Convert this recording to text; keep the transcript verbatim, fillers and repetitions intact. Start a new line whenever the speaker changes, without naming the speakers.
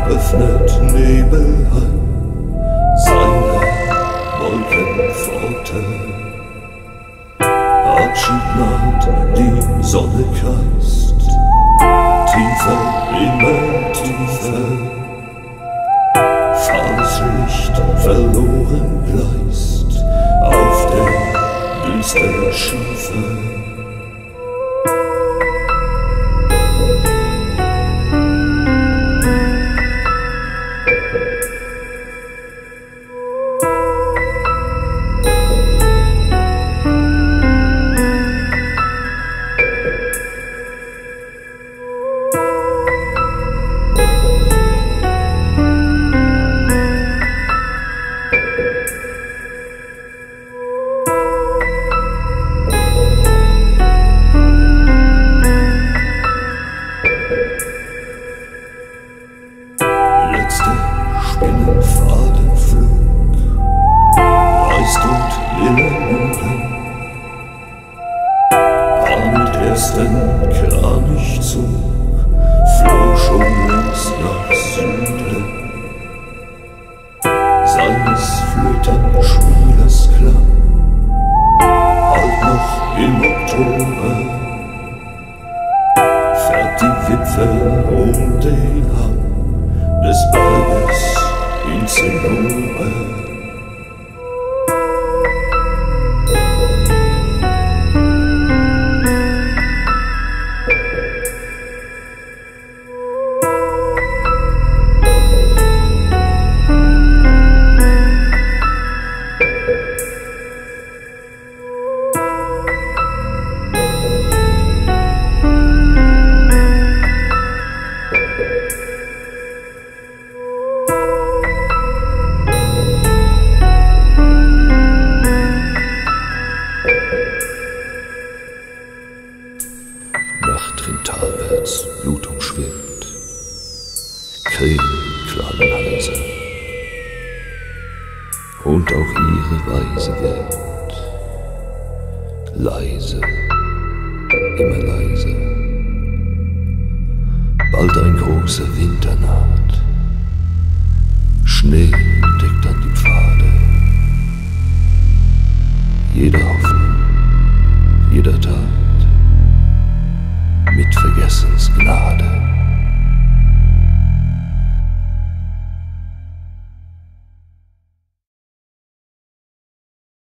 öffnet Nebelheim seine Wolkenpforte. Abschied naht, die Sonne kreist, tiefer, immer tiefer. Fahles Licht verloren gleist auf der düsteren Schiefe. Letzter Spinnenfadenflug, Leist und Lillemüden, war mit ersten Kranichzug, floh schon längst nach Süden. Seines Flötenspielers Klang hallt noch im Oktober, fährt die Wipfel um den Hang des Berges in Zinnober. Talwärts Blutung schwimmt, Krähen klagen leise, und auch ihre Weise wird leise, immer leise. Bald ein großer Winter naht, Schnee deckt an die Pfade, jede Hoffnung, jeder Tag mit Vergessens Gnade.